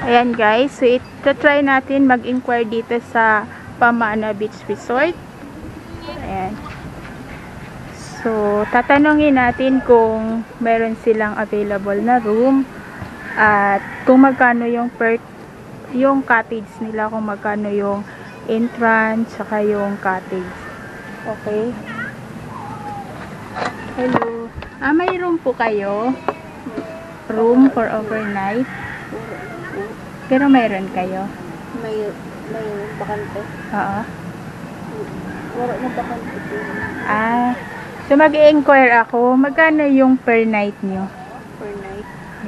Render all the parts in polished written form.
Ayan guys, so ito-try natin mag-inquire dito sa Pamana Beach Resort. Ayan. So, tatanungin natin kung meron silang available na room at kung magkano yung cottage nila, kung magkano yung entrance saka yung cottage. Okay? Hello. May room po kayo? Room for overnight? Pero mayroon kayo? May bakante. Oo. Wala na bakante. So mag-i-inquire ako, magkano yung per night nyo? Per night?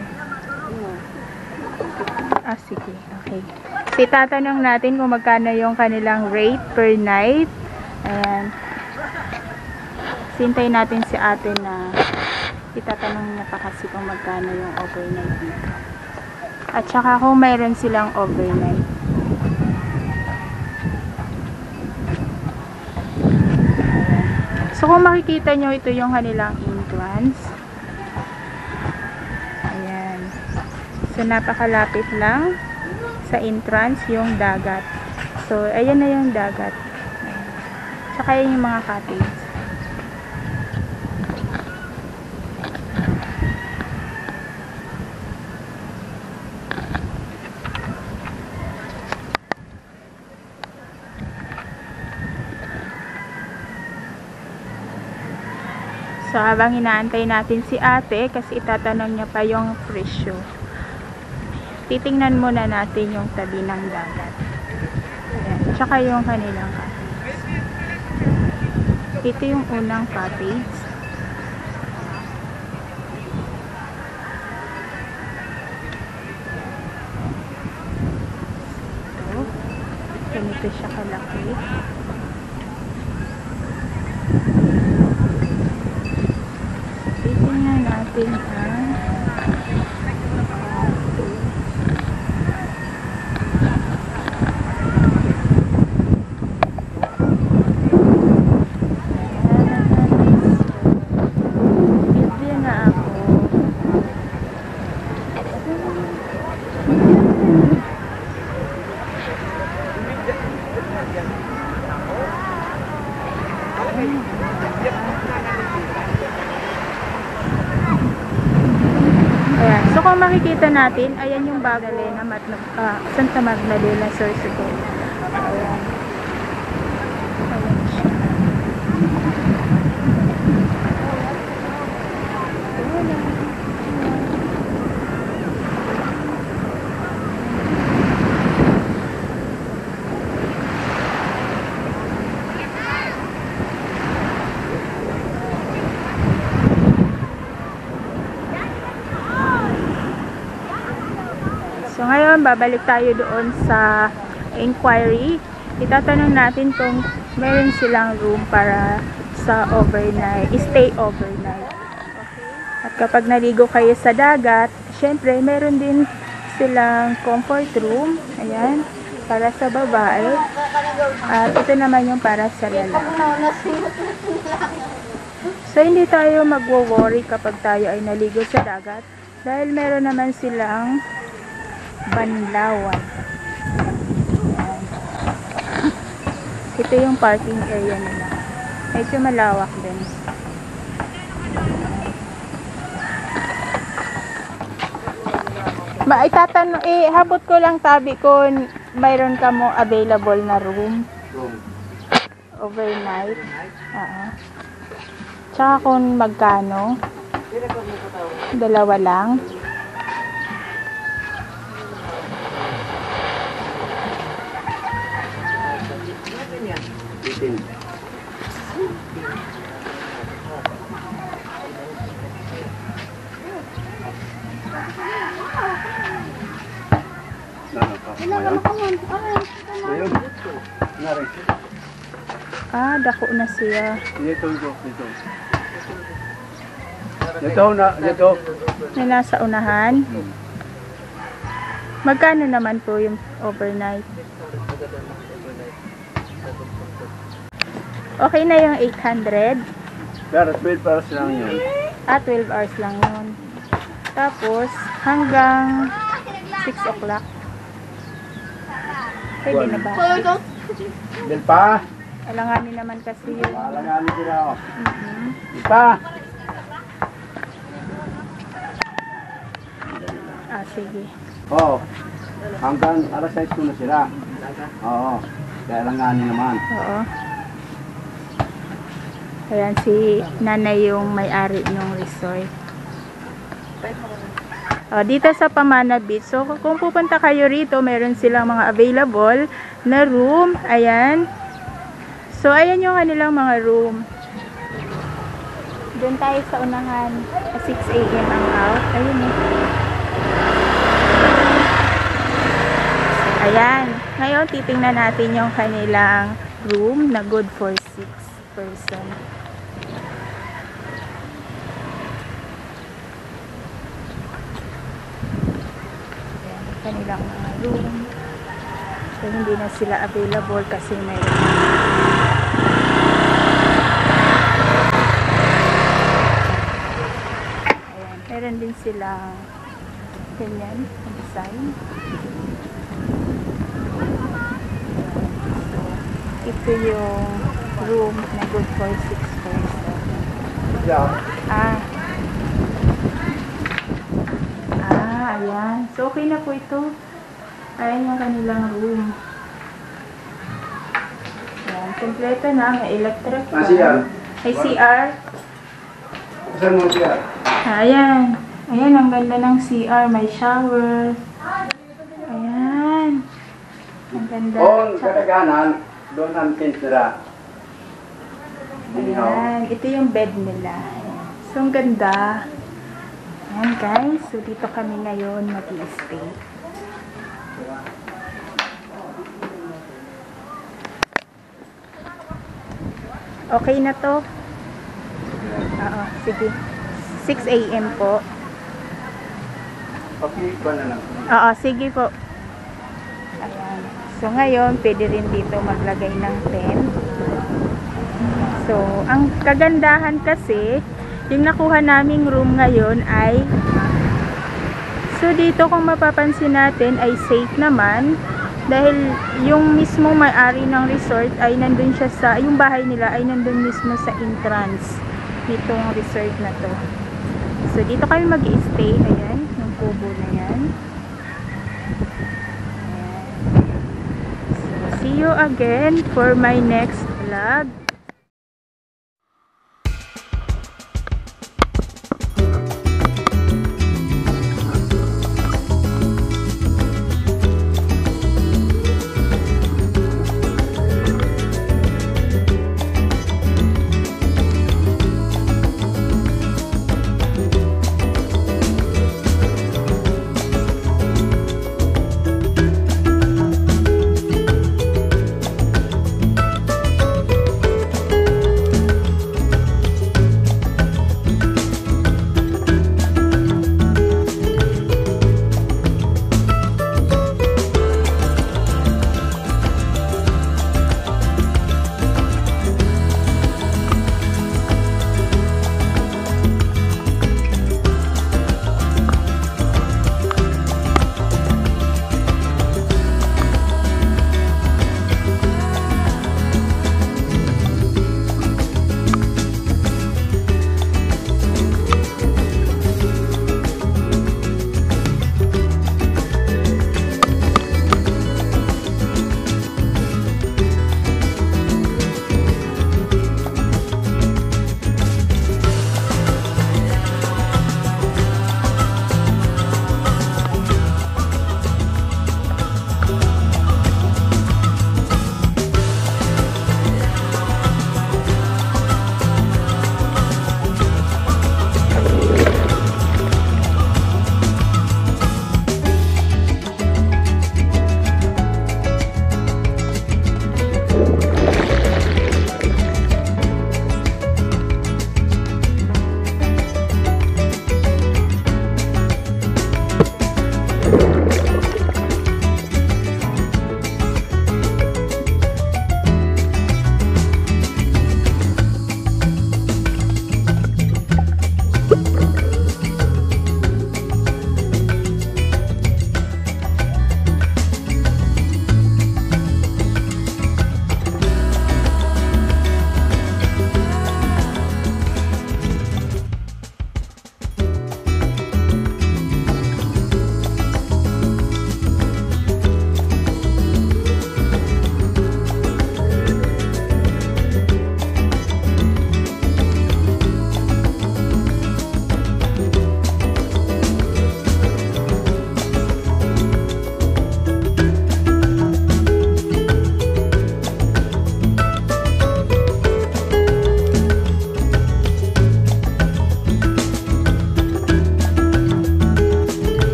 No. Sige. Okay. So itatanong natin kung magkano yung kanilang rate per night. Ayan. Sintay natin si ate na itatanong niya pa kasi kung magkano yung overnight dito. At saka kung mayroon silang overnight. So kung makikita nyo, ito yung kanilang entrance. Ayan. So napakalapit lang sa entrance yung dagat. So ayan na yung dagat. Ayan. Saka yan yung mga cottage. So, habang inaantay natin si ate, kasi itatanong niya pa yung presyo. Titingnan muna natin yung tabi ng dagat. Ayan. Tsaka yung kanilang cottage. Ito yung unang cottage. Ito. Ganito siya kalaki. Titingnan natin ang bibili na ako. Ayan. So kung makikita natin, ayan yung Magdalena, magdalenasorsogon. Ayan. Ayan siya. So ngayon, babalik tayo doon sa inquiry. Itatanong natin kung meron silang room para sa overnight, stay overnight. At kapag naligo kayo sa dagat, syempre meron din silang comfort room. Ayan, para sa babae. At ito naman yung para sa lalaki. So hindi tayo magwo-worry kapag tayo ay naligo sa dagat. Dahil meron naman silang banlawan. Ito yung parking area nila. Medyo malawak din. Habot ko lang tabi kung mayroon ka mo available na room. Overnight. Tsaka kung magkano. Dalawa lang. Dako na siya. Dito. Na nasa unahan. Magkano naman po yung overnight? Okay na yung 800. Pero 12 hours lang yun. 12 hours lang yun. Tapos, hanggang 6 o'clock. Pwede na ba? Bil pa. Alanganin naman kasi yun. Alanganin sila. Bil pa. Sige. Oo. Hanggang alas 6 ko na sila. Oo. Kaya alanganin naman. Oo. Ayan si nanay yung may-ari ng resort. Dito sa Pamana Beach. So kung pupunta kayo rito, meron silang mga available na room. Ayan. So ayan yung kanilang mga room. Doon tayo sa unahan. 6 AM ang out. Ayun eh. Ayan. Ngayon, titingnan natin yung kanilang room na good for 6 person. Ayan, kanilang mga room. So, hindi na sila available kasi mayroon. Ayan, meron din silang ganyan, design. Ito yung room na good for 6 person. Yeah. Ayan. So, okay na po ito. Ayan yung kanilang room. Ayan. Kompleto na. May electric pa. CR. May CR. Saan mo siya? Ayan. Ayan, ang ganda ng CR. May shower. Ayan. Ang ganda. On kadaganan, doon ang tintira. Ayan. Ito yung bed nila. Ayan. So, ang ganda. Ayan, guys. So, dito kami ngayon mag-i-stay. Okay na to? Oo, sige. 6 AM po. Okay, ba na lang? Oo, sige po. Ayan. So, ngayon, pwede rin dito maglagay ng tent. So, ang kagandahan kasi, yung nakuha naming room ngayon ay, so dito kung mapapansin natin ay safe naman. Dahil yung mismo may-ari ng resort ay nandun siya sa, yung bahay nila ay nandun mismo sa entrance nitong resort na to. So, dito kami mag-i-stay. Ayan, yung kubo na yan. Ayan. So, see you again for my next vlog.